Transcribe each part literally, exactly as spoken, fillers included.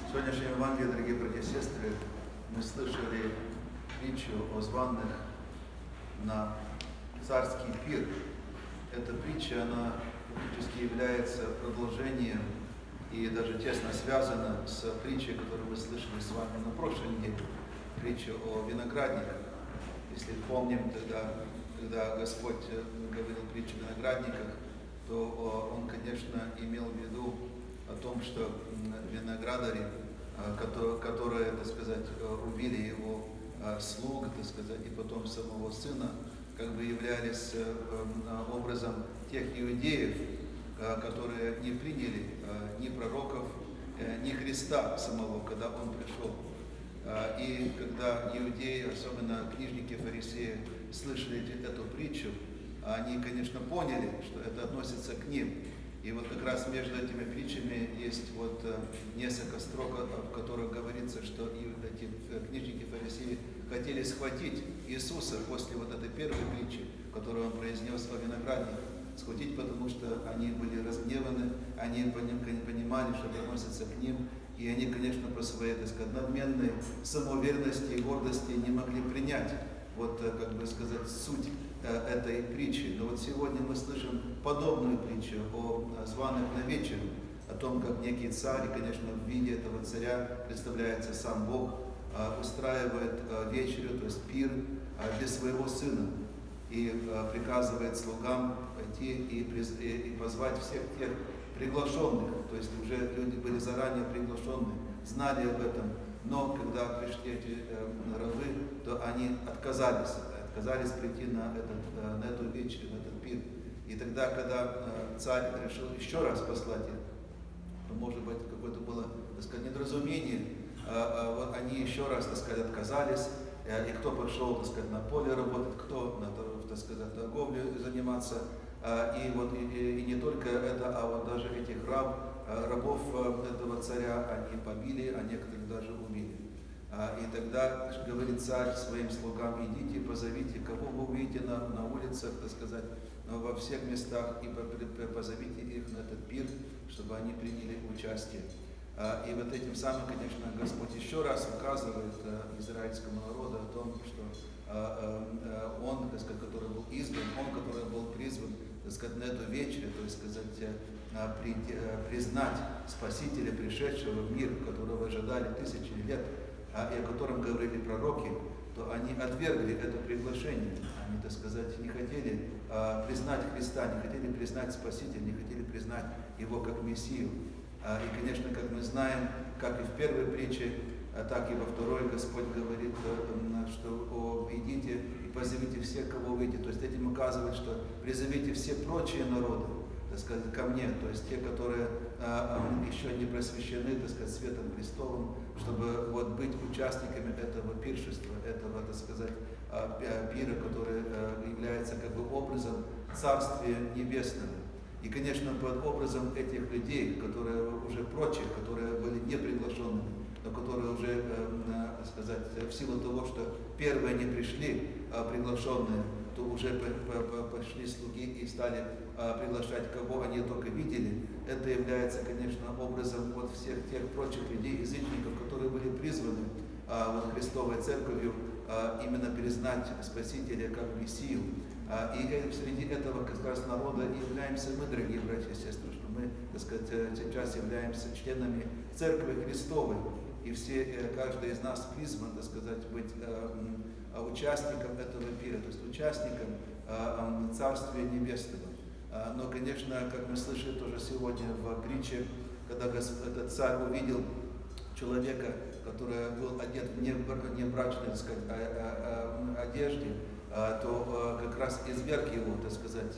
В сегодняшнем Евангелии, дорогие братья и сестры, мы слышали притчу о званых на царский пир. Эта притча, она фактически является продолжением и даже тесно связана с притчей, которую мы слышали с вами на прошлой неделе, притча о виноградниках. Если помним, тогда, когда Господь говорил притчу о виноградниках, то Он, конечно, имел в виду о том, что виноградари, которые, так сказать, убили его слуг, так сказать, и потом самого сына, как бы являлись образом тех иудеев, которые не приняли ни пророков, ни Христа самого, когда Он пришел. И когда иудеи, особенно книжники, фарисеи, слышали эту притчу, они, конечно, поняли, что это относится к ним. И вот как раз между этими притчами есть вот несколько строк, в которых говорится, что и эти книжники, фарисеи хотели схватить Иисуса после вот этой первой притчи, которую Он произнес о виноградниках. Схватить, потому что они были разгневаны, они понимали, что это относится к ним, и они, конечно, по своей, так сказать, надменной самоуверенности и гордости не могли принять, вот, как бы сказать, суть этой притчи. Но вот сегодня мы слышим подобную притчу о званых на вечерю, о том, как некий царь, и, конечно, в виде этого царя представляется сам Бог, устраивает вечерю, то есть пир для своего сына, и приказывает слугам пойти и позвать всех тех приглашенных, то есть уже люди были заранее приглашены, знали об этом, но когда пришли эти рабы, то они отказались, отказались прийти на, этот, на эту вечерю, на этот пир. И тогда, когда царь решил еще раз послать их, то, может быть, какое-то было, так сказать, недоразумение, вот они еще раз, так сказать, отказались, и кто пошел, так сказать, на поле работать, кто на, так сказать, торговлю заниматься. И вот и, и не только это, а вот даже этих раб, рабов этого царя они побили, а некоторых даже убили. И тогда говорит царь своим слугам: идите, позовите, кого вы увидите на, на улицах, так сказать, во всех местах, и позовите их на этот пир, чтобы они приняли участие. И вот этим самым, конечно, Господь еще раз указывает израильскому народу о том, что Он, так сказать, который был избран, Он, который был призван, так сказать, на эту вечерю, то есть сказать, признать Спасителя, пришедшего в мир, которого ожидали тысячи лет, и о котором говорили пророки, то они отвергли это приглашение. Они, так сказать, не хотели признать Христа, не хотели признать Спасителя, не хотели признать Его как Мессию. И, конечно, как мы знаем, как и в первой притче, так и во второй Господь говорит, что идите и позовите всех, кого увидите. То есть этим указывает, что призовите все прочие народы, так сказать, ко мне, то есть те, которые еще не просвещены, так сказать, светом Христовым, чтобы вот быть участниками этого пиршества, этого, так сказать, пира, который является как бы образом Царствия Небесного. И, конечно, под образом этих людей, которые уже прочие, которые были не приглашенными, но которые уже, э, сказать, в силу того, что первые не пришли, а приглашенные, то уже пошли слуги и стали а, приглашать, кого они только видели. Это является, конечно, образом вот всех тех прочих людей, язычников, которые были призваны а, вот Христовой Церковью а, именно признать Спасителя как Мессию. И среди этого как раз народа являемся мы, дорогие братья и сестры, что мы, так сказать, сейчас являемся членами Церкви Христовой. И все, каждый из нас призван, так сказать, быть участником этого пира, то есть участником Царствия Небесного. Но, конечно, как мы слышали тоже сегодня в притче, когда этот царь увидел человека, который был одет в небрачной, так сказать, одежде, то как раз изверг его, так сказать,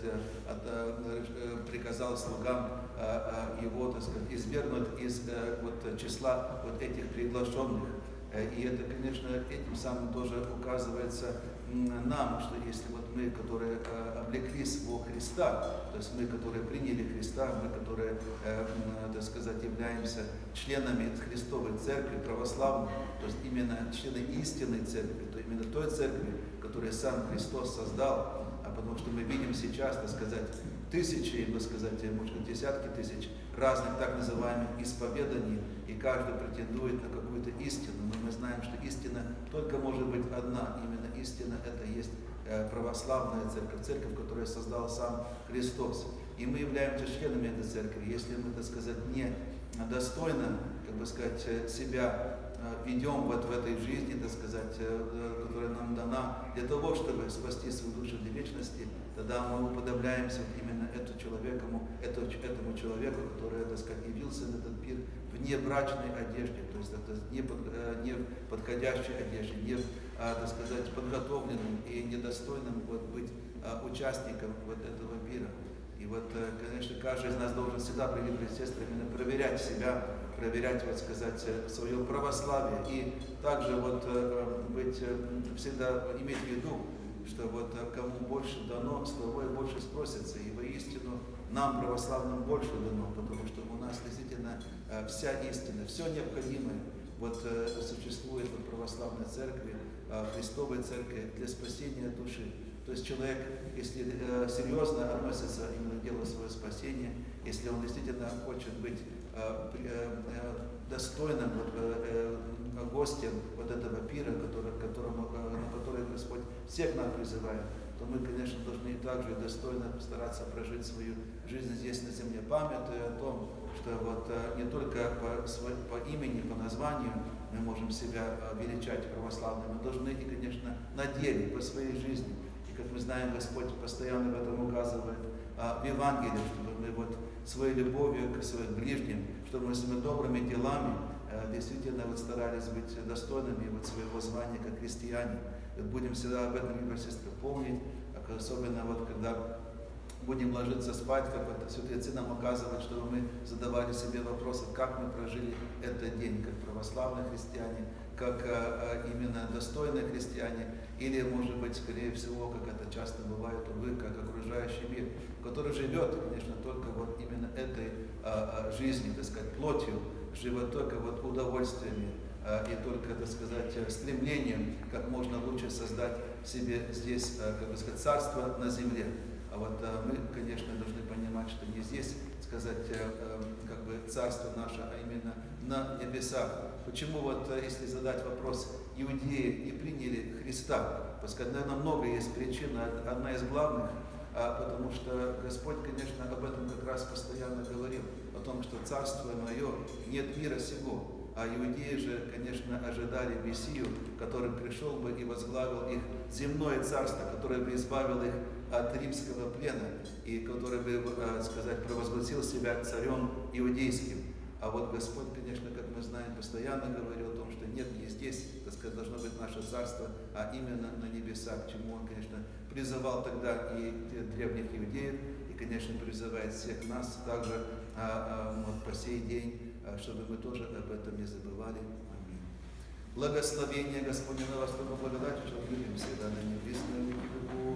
приказал слугам его, так сказать, извергнуть из вот, числа вот этих приглашенных. И это, конечно, этим самым тоже указывается нам, что если вот мы, которые облеклись во Христа, то есть мы, которые приняли Христа, мы, которые, так сказать, являемся членами Христовой Церкви, православной, то есть именно члены истинной Церкви, то именно той Церкви, которую сам Христос создал, а потому что мы видим сейчас, так сказать, тысячи, можно сказать, может быть, десятки тысяч разных так называемых исповеданий, и каждый претендует на какую-то истину. Но мы знаем, что истина только может быть одна. Именно истина — это есть православная церковь, церковь, которую создал сам Христос. И мы являемся членами этой церкви. Если мы, так сказать, не достойно, как бы сказать, себя ведем вот в этой жизни, так сказать, которая нам дана для того, чтобы спасти свою душу для вечности, тогда мы уподобляемся вот именно этому человеку, этому человеку, который, так сказать, явился на этот пир в небрачной одежде, то есть это не, под, не подходящей одежде, не, так сказать, подготовленным и недостойным вот, быть участником вот этого пира. И вот, конечно, каждый из нас должен всегда, дорогие братья и сестры, именно проверять себя, проверять, вот сказать, свое православие. И также вот быть, всегда иметь в виду, что вот кому больше дано, с того и больше спросится. И воистину нам, православным, больше дано, потому что у нас действительно вся истина, все необходимое вот существует в православной церкви, Христовой церкви для спасения души. То есть человек, если э, серьезно относится именно к делу своего спасения, если он действительно хочет быть э, э, достойным вот, э, э, гостем вот этого пира, который, которому, э, на который Господь всех нас призывает, то мы, конечно, должны также достойно постараться прожить свою жизнь здесь на земле, памятуя о том, что вот э, не только по, по имени, по названию мы можем себя э, величать православными, мы должны и, конечно, на деле, по своей жизни. Как мы знаем, Господь постоянно в этом указывает а, в Евангелии, чтобы мы вот своей любовью к своим ближним, чтобы мы своими добрыми делами а, действительно вот старались быть достойными вот своего звания как христиане. Вот будем всегда об этом, братья и сестры, помнить, особенно вот когда будем ложиться спать, как вот святые отцы нам указывают, чтобы мы задавали себе вопросы, как мы прожили этот день, как православные христиане, как а, именно достойные христиане, или, может быть, скорее всего, как это часто бывает, увы, как окружающий мир, который живет, конечно, только вот именно этой а, а, жизнью, так сказать, плотью, живет только вот удовольствиями а, и только, так сказать, стремлением, как можно лучше создать себе здесь, а, как бы сказать, царство на земле. А вот а, мы, конечно, должны понимать, что не здесь, сказать, а, а, как бы царство наше, а именно на небесах. Почему вот, если задать вопрос, иудеи не приняли Христа? Потому что, наверное, много есть причин, одна из главных, а, потому что Господь, конечно, об этом как раз постоянно говорил, о том, что царство мое нет мира сего. А иудеи же, конечно, ожидали Мессию, который пришел бы и возглавил их земное царство, которое бы избавил их от римского плена и который бы, так сказать, провозгласил себя царем иудейским. А вот Господь, конечно, как мы знаем, постоянно говорил о том, что нет, не здесь, так сказать, должно быть наше царство, а именно на небесах, к чему Он, конечно, призывал тогда и древних иудеев, и, конечно, призывает всех нас также а, а, вот, по сей день, а, чтобы мы тоже об этом не забывали. Аминь. Благословение Господне на вас, только благодать, что любим всегда на небесную любовь.